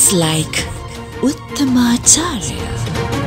It's like Uttamacharya.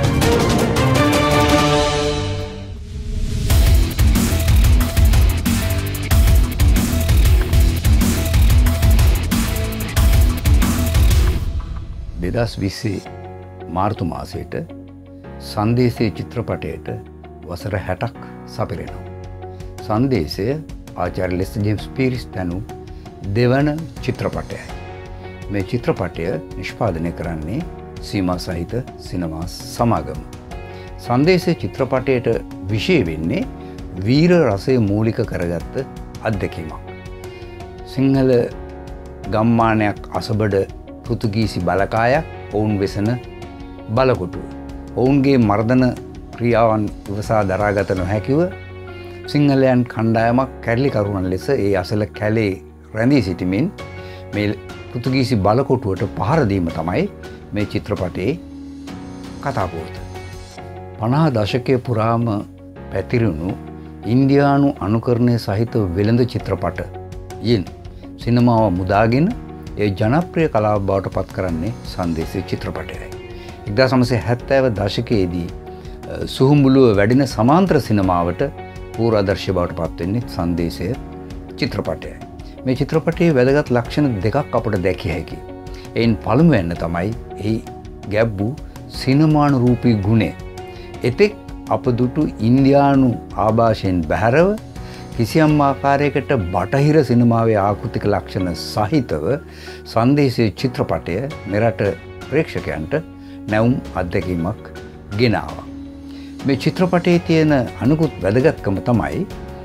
මාර්තු මාසයට සංදේශයේ චිත්‍රපටයට වසර 60ක් සපිරෙනවා. සංදේශය ආචාර්ය ලෙස්ටර් ජේම්ස් පීරිස් තනු දෙවන චිත්‍රපටයයි. මේ චිත්‍රපටය නිෂ්පාදනය කරන්නේ සීමා සහිත සිනමාස් සමාගම. සංදේශයේ චිත්‍රපටයට විශේෂ වෙන්නේ වීර රසය මූලික කරගත්ත අත්දැකීමක්. සිංහල ගම්මානයක් අසබඩ පෘතුගීසි බලකායක් ඔවුන් වෙසන බලකොටුව. ඔවුන්ගේ මර්දන ක්‍රියාවන් ඉවසා දරාගත නොහැකිව සිංහලයන් කණ්ඩායමක් කැරලිකරුවන් ලෙස ඒ අසල කැලේ රැඳී සිටිමින් මේ පෘතුගීසි බලකොටුවට පහර දීම තමයි මේ චිත්‍රපටයේ කතාපුවත. 50 දශකයේ පුරාම පැතිරුණු ඉන්දියානු අනුකරණය සහිත වෙළඳ චිත්‍රපට යින් සිනමාව මුදාගෙන ඒ ජනප්‍රිය කලාව බවට පත් කරන්නේ සංදේශය චිත්‍රපටයයි. 1970 දශකයේදී සුහුඹුලුව වැඩින සමාන්තර සිනමාවට පූර්වාදර්ශය බවට පත් වෙන්නේ සංදේශය චිත්‍රපටයයි. මේ චිත්‍රපටයේ වැදගත් ලක්ෂණ දෙකක් අපට දැකිය හැකියි. එයින් පළමුවෙන් තමයි එහි ගැබ් වූ සිනමානුරූපී ගුණය. එතෙක් අප දුටු ඉන්දියානු ආభాෂයෙන් බැහැරව කිසියම් ආකාරයකට බටහිර සිනමාවේ ආකෘතික ලක්ෂණ සහිතව සංදේශයේ චිත්‍රපටය මෙරට ප්‍රේක්ෂකයන්ට නැවුම් අත්දැකීමක් ගෙනාවා. මේ චිත්‍රපටයේ තියෙන අනිකුත් වැදගත්කම තමයි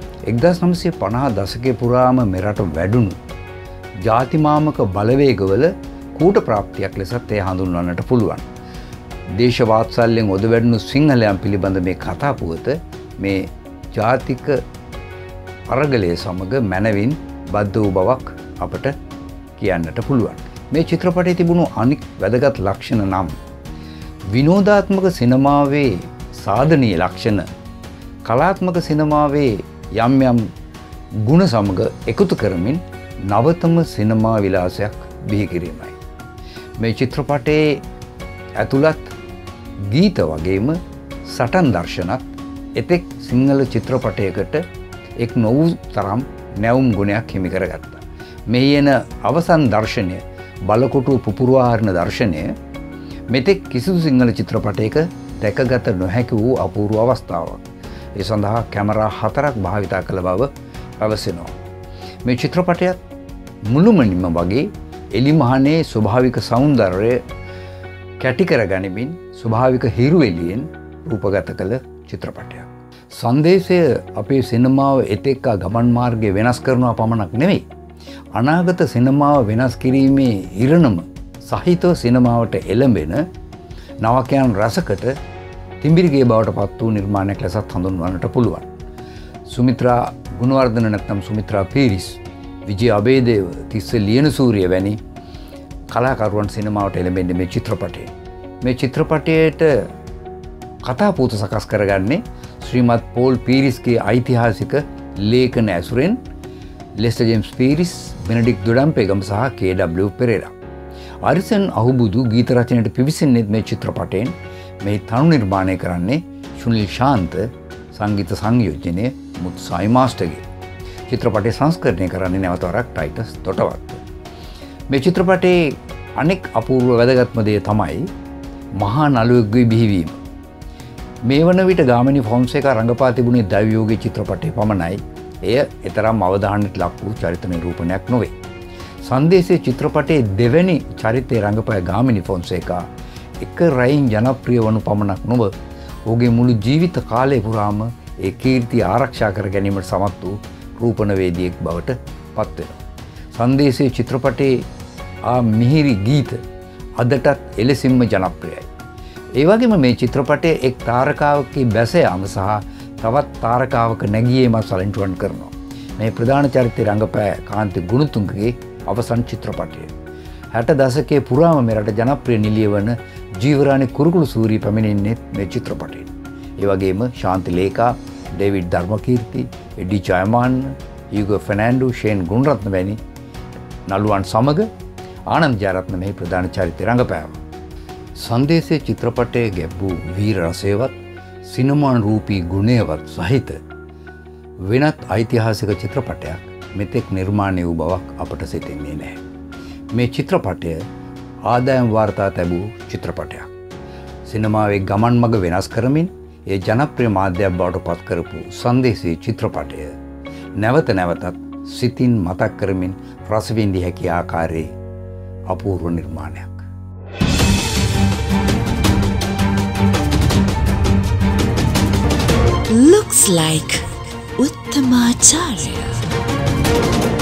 1950 දශකයේ පුරාම මෙරට වැඩුණු ජාතිමාමක බලවේගවල කූට ප්‍රාප්තියක් ලෙසත් එය හඳුන්වන්නට පුළුවන්. දේශවාත්සල්‍යයෙන් ඔද වැඩුණු සිංහලයන් පිළිබඳ මේ කතා පුවත මේ ජාතික අරගලයේ සමග මැනවින් බද්ධ වූ බවක් අපට කියන්නට පුළුවන්. මේ චිත්‍රපටයේ තිබුණු අනික් වැදගත් ලක්ෂණ නම් විනෝදාත්මක සිනමාවේ සාධනීය ලක්ෂණ කලාත්මක සිනමාවේ යම් යම් ගුණ සමග එකතු කරමින් නවතම සිනමා විලාසයක් බිහි කිරීමයි. මේ චිත්‍රපටයේ ඇතුළත් ගීත වගේම සටන් දර්ශනත් එතෙක් සිංහල චිත්‍රපටයකට එක් නොවූ තරම් නැවුම් ගුණයක් හිමි කරගත්තා. මේ එන අවසන් දර්ශනය බලකොටුව පුපුරවාහරණ දර්ශනය මෙතෙක් කිසිදු සිංහල චිත්‍රපටයක දැකගත නොහැකි වූ අපූර්ව අවස්ථාවක්. ඒ සඳහා කැමරා 4ක් භාවිතා කළ බව පැවසෙනවා. මේ චිත්‍රපටයත් මුළුමනින්ම වගේ එලිමහනේ ස්වභාවික සෞන්දර්යය කැටි කර ගනිමින් ස්වභාවික හිරු එළියෙන් රූපගත කළ චිත්‍රපටයක්. සංදේශය අපේ සිනමාව එතෙක් ගමන් මාර්ගය වෙනස් කරනවා පමණක් නෙවෙයි. අනාගත සිනමාව වෙනස් කිරීමේ ඉරණම සහිතව සිනමාවට එළඹෙන නවකයන් රසකට තිඹිරිගේ බවට පත් වූ නිර්මාණයක් ලෙසත් හඳුන්වන්නට පුළුවන්. සුමිත්‍රා ගුණවර්ධන නැත්නම් සුමිත්‍රා පීරිස්, විජය අබේදේව, තිස්ස ලියනසූරිය වැනි කලාකරුවන් සිනමාවට එළඹෙන්නේ මේ චිත්‍රපටයේ. මේ චිත්‍රපටයට කතාපූත සකස් කරගන්නේ ශ්‍රීමත් පෝල් පීරිස්ගේ ඓතිහාසික ලේඛන ඇසුරෙන් Lester James Peries, Benedict Dodampegama සහ කේ.ඩබ්ලිව් පෙරේරා. අරිසන් අහුබුදු ගීත රචනයට පිවිසෙන්නේ මේ චිත්‍රපටයෙන්. මේ තනු නිර්මාණය කරන්නේ සුනිල් ශාන්ත, සංගීත සංයෝජනය මුත්සායි මාස්ටර්ගේ. චිත්‍රපටය සංස්කරණය කරන්නේ නැවත වරක් ටයිටස් තොටවත්ත. මේ චිත්‍රපටයේ අනෙක් අපූර්ව වැදගත්ම දේ තමයි මහා නළුවෙකුගේ බිහිවීම. මේ වන විට ගාමිණී ෆොන්සේකා රඟපා තිබුණේ දෛවයෝගේ චිත්‍රපටයේ පමණයි. එය එතරම් අවධානයට ලක් වූ චරිත නිරූපණයක් නොවේ. සංදේශයේ චිත්‍රපටයේ දෙවැනි චරිතයේ රඟපෑ ගාමිණී ෆොන්සේකා එක රැයින් ජනප්‍රිය වනු පමණක් නොව ඔහුගේ මුළු ජීවිත කාලය පුරාම ඒ කීර්තිය ආරක්ෂා කර ගැනීමට සමත් වූ රූපණවේදියෙක් බවට පත් වෙනවා. සංදේශයේ චිත්‍රපටයේ ආ මිහිරි ගීත අදටත් එලෙසින්ම ජනප්‍රියයි. ඒ වගේම මේ චිත්‍රපටයේ එක් තාරකාවකගේ බැස යාම සහ තවත් තාරකාවක නැගීම සලෙන්ටුවන් කරනවා. මේ ප්‍රධාන චරිතය රඟපෑ කාන්ති ගුණතුංගගේ අවසන් චිත්‍රපටය. 60 දශකයේ පුරාම මෙරට ජනප්‍රිය නිළිය වන ජීවරාණි කුරුකුළු සූරී පැමිණෙන්නේ මේ චිත්‍රපටයෙන්. ඒ වගේම Shanthi Leka, David Dharmakeerthi, Eddie Jayamanne, Hugo Fernando, Shane Gunaratne වැනි නළුවන් සමග ආනන්ද ජයරත්න මෙහි ප්‍රධාන චරිතය රඟපෑවා. සංදේශයේ චිත්‍රපටයේ ගැබ්වූ වීර රසයවත් සිනමා රූපී ගුණයවත් සහිත වෙනත් ඓතිහාසික චිත්‍රපටයක් මෙතෙක් නිර්මාණය වූ බවක් අපට සිතෙන්නේ නැහැ. මේ චිත්‍රපටය ආදායම් වාර්තා තැබූ චිත්‍රපටයක්. සිනමාවේ ගමන් මඟ වෙනස් කරමින් ඒ ජනප්‍රිය මාධ්‍යයක් බවට පත් කරපු සංදේශයේ චිත්‍රපටය නැවත නැවතත් සිතින් මතක් කරමින් රස විඳිය හැකි ආකාරයේ අපූර්ව නිර්මාණයක්. Looks like Uttamacharya.